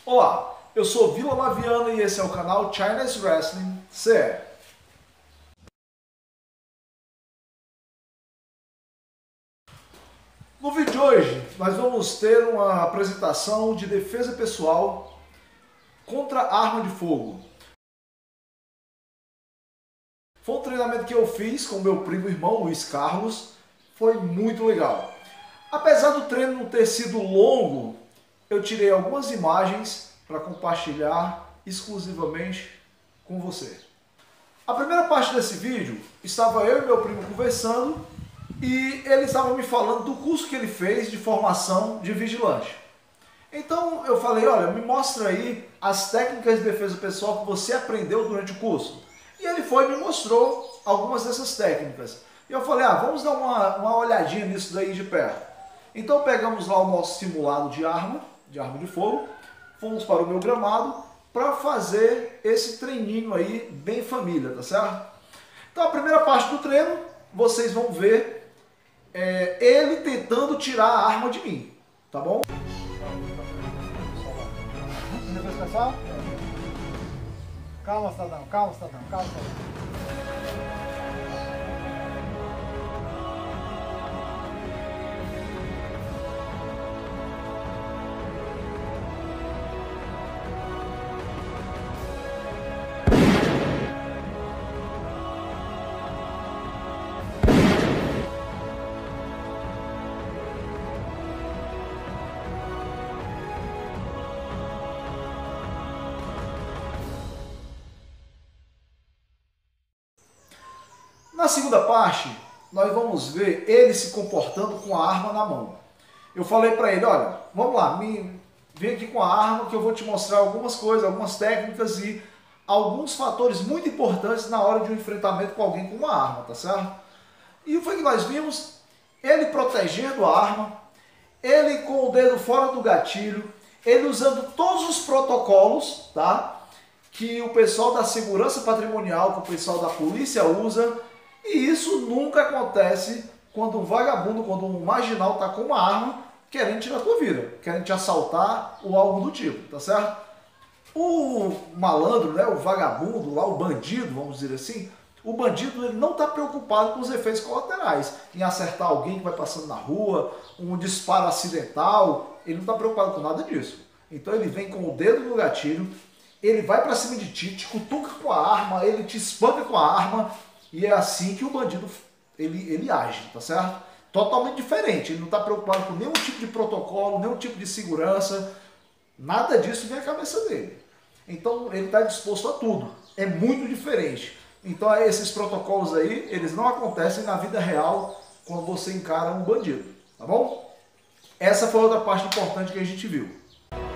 Olá, eu sou Vila Laviano e esse é o canal Chinese Wrestling CE. No vídeo de hoje, nós vamos ter uma apresentação de defesa pessoal contra arma de fogo. Foi um treinamento que eu fiz com meu primo irmão Luiz Carlos, foi muito legal. Apesar do treino não ter sido longo, eu tirei algumas imagens para compartilhar exclusivamente com você. A primeira parte desse vídeo estava eu e meu primo conversando e ele estava me falando do curso que ele fez de formação de vigilante. Então eu falei, olha, me mostra aí as técnicas de defesa pessoal que você aprendeu durante o curso. E ele foi e me mostrou algumas dessas técnicas. E eu falei, vamos dar uma olhadinha nisso daí de perto. Então pegamos lá o nosso simulado de arma de fogo, fomos para o meu gramado para fazer esse treininho aí bem família, tá certo? Então a primeira parte do treino, vocês vão ver ele tentando tirar a arma de mim, tá bom? Defesa pessoal? Calma, cidadão, calma, cidadão, calma, cidadão. Na segunda parte, nós vamos ver ele se comportando com a arma na mão. Eu falei para ele, olha, vamos lá, vem aqui com a arma que eu vou te mostrar algumas coisas, algumas técnicas e alguns fatores muito importantes na hora de um enfrentamento com alguém com uma arma, tá certo? E foi que nós vimos ele protegendo a arma, ele com o dedo fora do gatilho, ele usando todos os protocolos, tá? Que o pessoal da segurança patrimonial, que o pessoal da polícia usa. E isso nunca acontece quando um vagabundo, quando um marginal está com uma arma querendo tirar a tua vida, querendo te assaltar ou algo do tipo, tá certo? O malandro, né, o vagabundo, lá, o bandido, vamos dizer assim, o bandido ele não está preocupado com os efeitos colaterais, em acertar alguém que vai passando na rua, um disparo acidental, ele não está preocupado com nada disso. Então ele vem com o dedo no gatilho, ele vai para cima de ti, te cutuca com a arma, ele te espanca com a arma, e é assim que o bandido ele age, tá certo? Totalmente diferente, ele não está preocupado com nenhum tipo de protocolo, nenhum tipo de segurança, nada disso vem à cabeça dele. Então ele está disposto a tudo, é muito diferente. Então esses protocolos aí, eles não acontecem na vida real quando você encara um bandido, tá bom? Essa foi outra parte importante que a gente viu.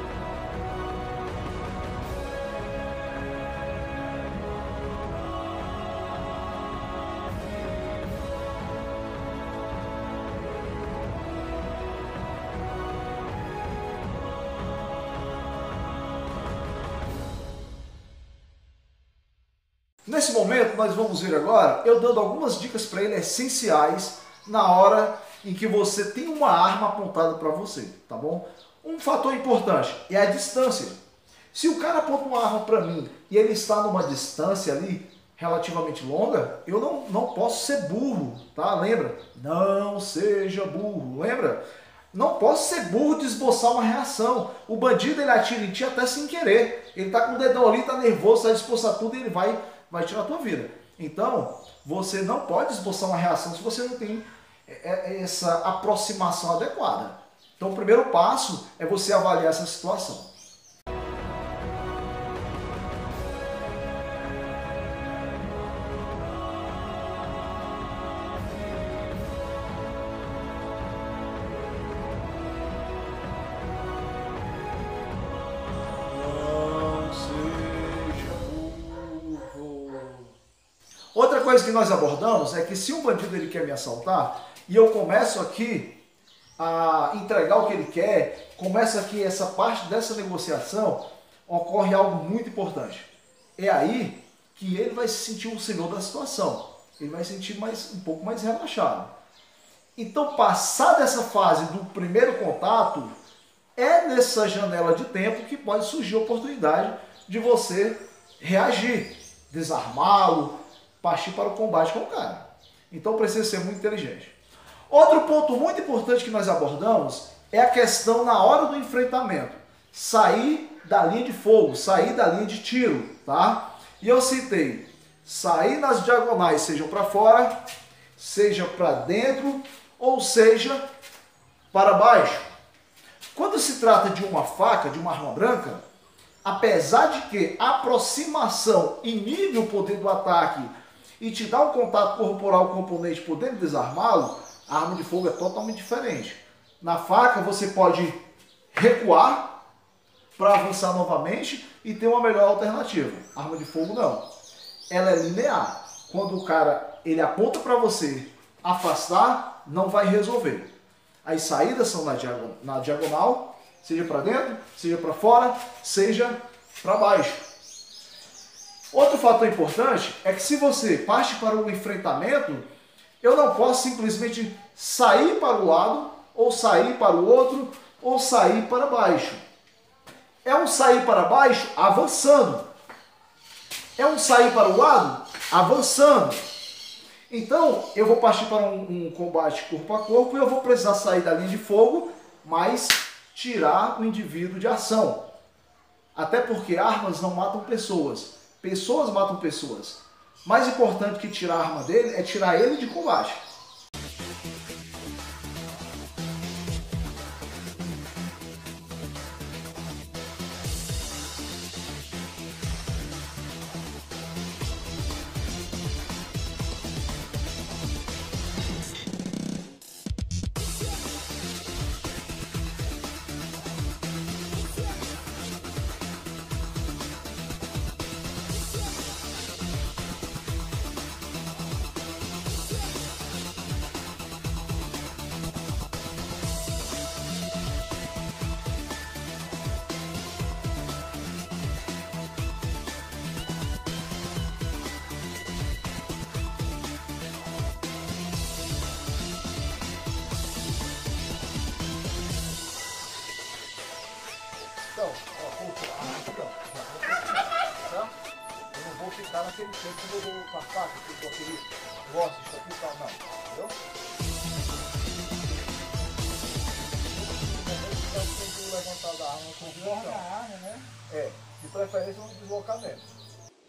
Nesse momento, nós vamos ver agora, eu dando algumas dicas para ele essenciais na hora em que você tem uma arma apontada para você, tá bom? Um fator importante é a distância. Se o cara aponta uma arma para mim e ele está numa distância ali relativamente longa, eu não posso ser burro, tá? Lembra? Não seja burro, lembra? Não posso ser burro de esboçar uma reação. O bandido ele atira em ti até sem querer. Ele tá com o dedão ali, tá nervoso, vai esboçar tudo e ele vai tirar a tua vida. Então, você não pode esboçar uma reação se você não tem essa aproximação adequada. Então, o primeiro passo é você avaliar essa situação. Outra coisa que nós abordamos é que se um bandido ele quer me assaltar e eu começo aqui a entregar o que ele quer, começa aqui essa parte dessa negociação, ocorre algo muito importante. É aí que ele vai se sentir o senhor da situação. Ele vai se sentir um pouco mais relaxado. Então, passar dessa fase do primeiro contato, é nessa janela de tempo que pode surgir a oportunidade de você reagir, desarmá-lo, partir para o combate com o cara. Então precisa ser muito inteligente. Outro ponto muito importante que nós abordamos é a questão na hora do enfrentamento. Sair da linha de fogo, sair da linha de tiro, tá? E eu citei, sair nas diagonais, seja para fora, seja para dentro, ou seja, para baixo. Quando se trata de uma faca, de uma arma branca, apesar de que a aproximação inibe o poder do ataque e te dá um contato corporal com o oponente podendo desarmá-lo, a arma de fogo é totalmente diferente. Na faca você pode recuar para avançar novamente e ter uma melhor alternativa. A arma de fogo não. Ela é linear. Quando o cara ele aponta para você afastar, não vai resolver. As saídas são na diagonal, seja para dentro, seja para fora, seja para baixo. Outro fator importante é que se você parte para o enfrentamento, eu não posso simplesmente sair para o lado, ou sair para o outro, ou sair para baixo. É um sair para baixo avançando. É um sair para o lado avançando. Então, eu vou partir para um combate corpo a corpo e eu vou precisar sair da linha de fogo, mas tirar o indivíduo de ação. Até porque armas não matam pessoas. Pessoas matam pessoas. Mais importante que tirar a arma dele é tirar ele de combate. Então, aqui, ó. Eu não vou ficar naquele tempo que eu vou passar, que eu aquele gosto, isso aqui e tal, não. Entendeu? Tem que levantar da arma com Desloca a arma, né? É, de preferência um deslocamento.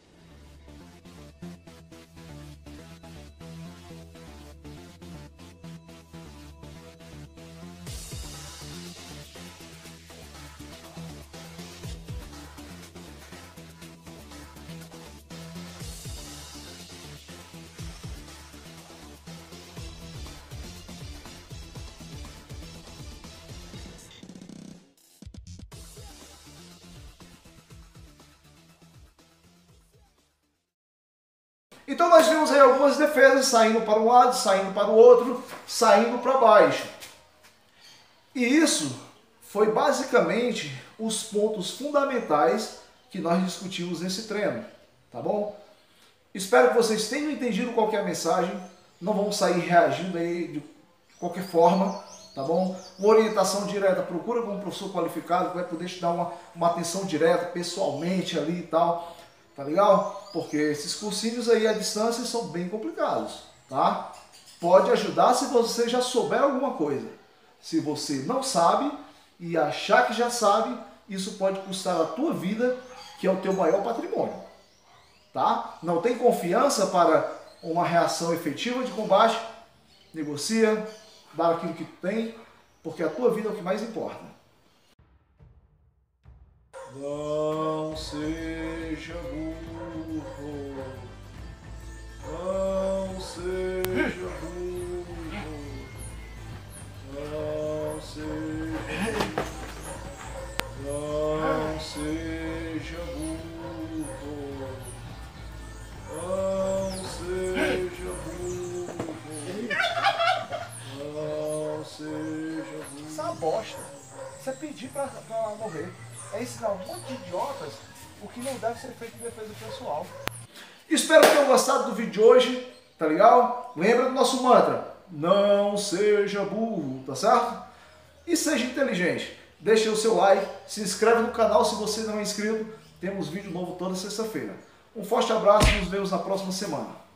Então nós vimos aí algumas defesas saindo para um lado, saindo para o outro, saindo para baixo. E isso foi basicamente os pontos fundamentais que nós discutimos nesse treino, tá bom? Espero que vocês tenham entendido qual que é a mensagem, não vão sair reagindo aí de qualquer forma, tá bom? Uma orientação direta, procura com um professor qualificado que vai poder te dar uma atenção direta, pessoalmente ali e tal. Tá legal? Porque esses cursinhos aí à distância são bem complicados, tá? Pode ajudar se você já souber alguma coisa. Se você não sabe e achar que já sabe, isso pode custar a tua vida, que é o teu maior patrimônio, tá? Não tem confiança para uma reação efetiva de combate, negocia, dá aquilo que tu tem, porque a tua vida é o que mais importa. Não seja burro, não seja burro, não seja burro, não seja burro, não seja burro, não seja burro. Isso é uma bosta, isso é pedir pra morrer. É ensinar um monte de idiotas o que não deve ser feito em defesa pessoal. Espero que tenham gostado do vídeo de hoje, tá legal? Lembra do nosso mantra, não seja burro, tá certo? E seja inteligente. deixe o seu like, se inscreve no canal se você não é inscrito. Temos vídeo novo toda sexta-feira. Um forte abraço e nos vemos na próxima semana.